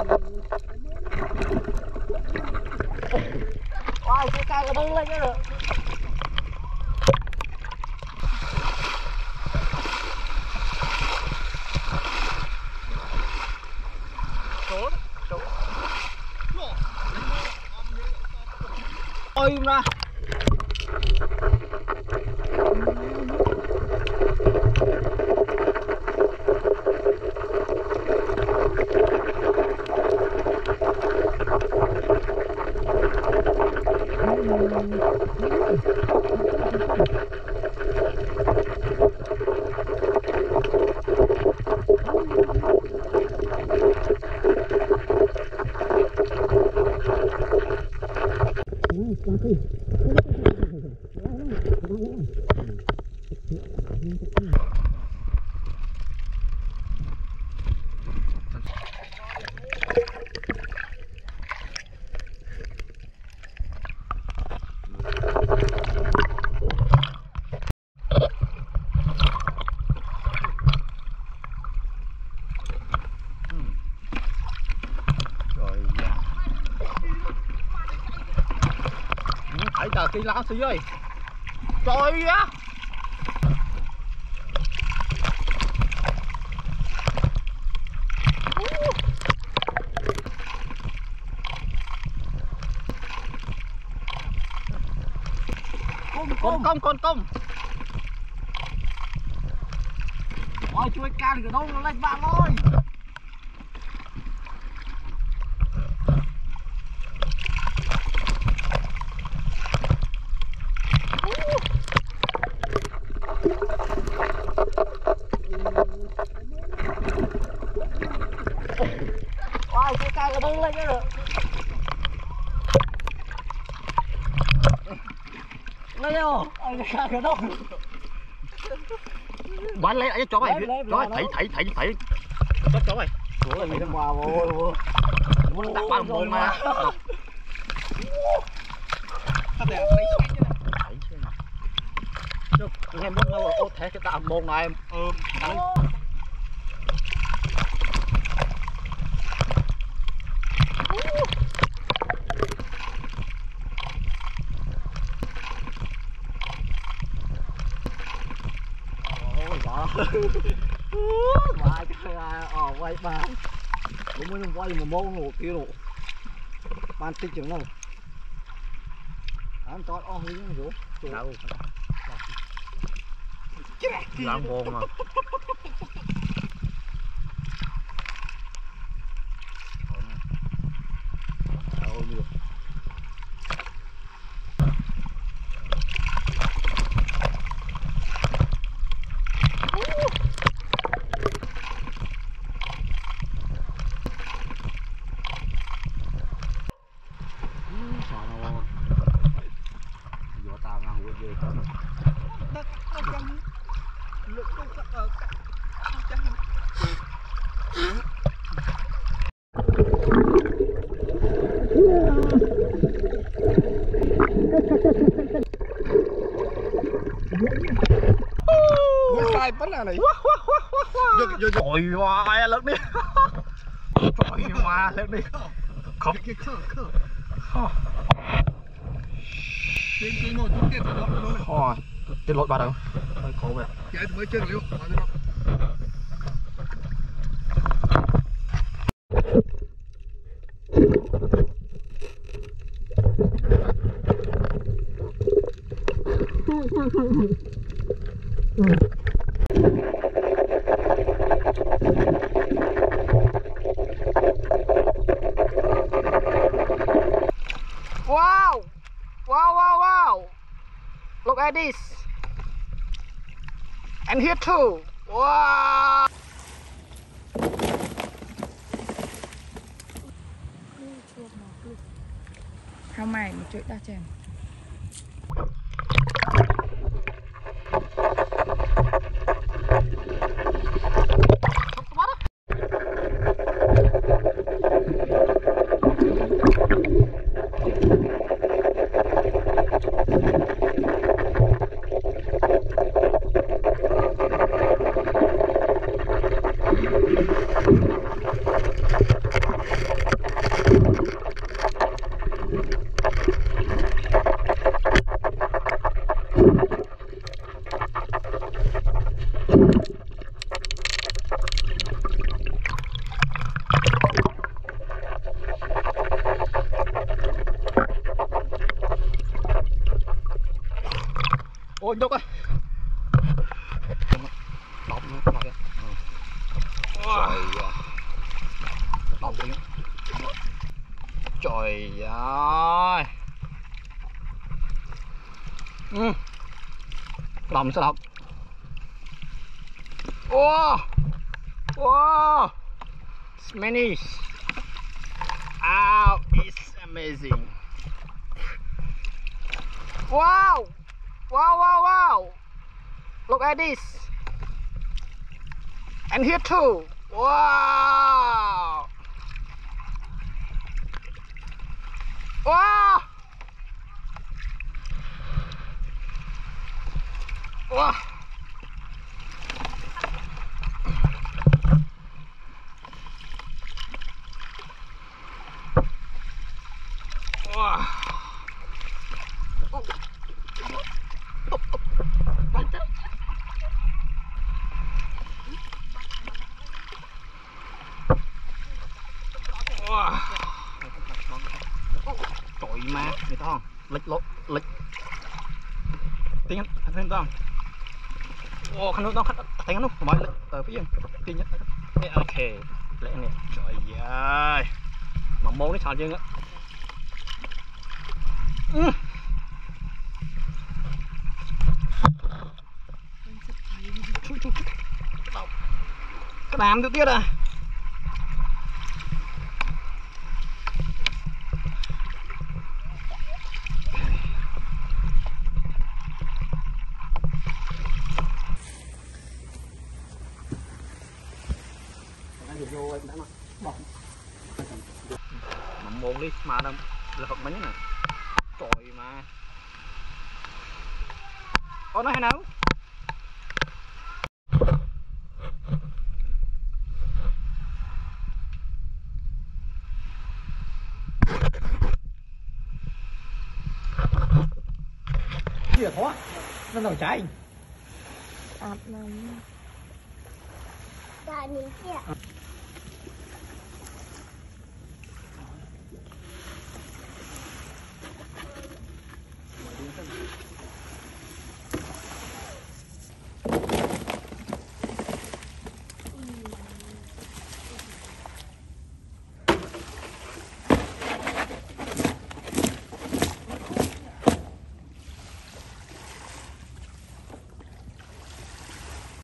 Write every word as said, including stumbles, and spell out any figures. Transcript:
Wow, cái cao cái đứng lên chứ được. Ôi ra. Trời kỳ lạ xí ơi. Trời á. Con công con công. Ôi chui cao thì đâu nó lên bạn ơi. Wow, cái cao cái đứng lên chứ được. Lên đâu? Ôi cái cao cái đứng. Bán lấy ấy chó mày. Chó thấy thấy thấy thấy. Chó chó mày. Ủa mày đừng vào vô. Muốn đặt ba mồm mà. Sao để lấy xe chứ này. Thấy chứ. Chứ em biết đâu ô thế cái tạo mồm này em. Ừ. Vài cái ờ quay ba cũng mới quay một môn một kia rồi ban tích chừng đâu anh to o như thế rồi đâu làm mồm mà sai bắn là này trời hoa lớn đi trời hoa lớn đi không trên cái một chút tiền rồi thôi trên lội ba đâu hơi khổ vậy chạy mới chơi được wow wow wow wow look at this and here too wow how mày một chuỗi đa chèn ôi nhúc ơi đọc nữa đọc kìa trời ơi đọc kìa trời ơi ừ đọc sao đọc wow wow it's many wow it's amazing wow wow wow wow look at this and here too wow wow wow wow trời má người ta không lịch lốt lịch tiếng anh thấy không ô khăn nước đó tiếng nó mọi lịch ở phía tiếng nhất ok lẽ này trời ơi mà mô nó sao chứ á cái đàm được tiết à vô em đã mà bọc mà môn đi mà đâu là học mấy nè trời mà có nói hay nào gì là khó nó nằm trái Ạp nằm. Tại mình kia.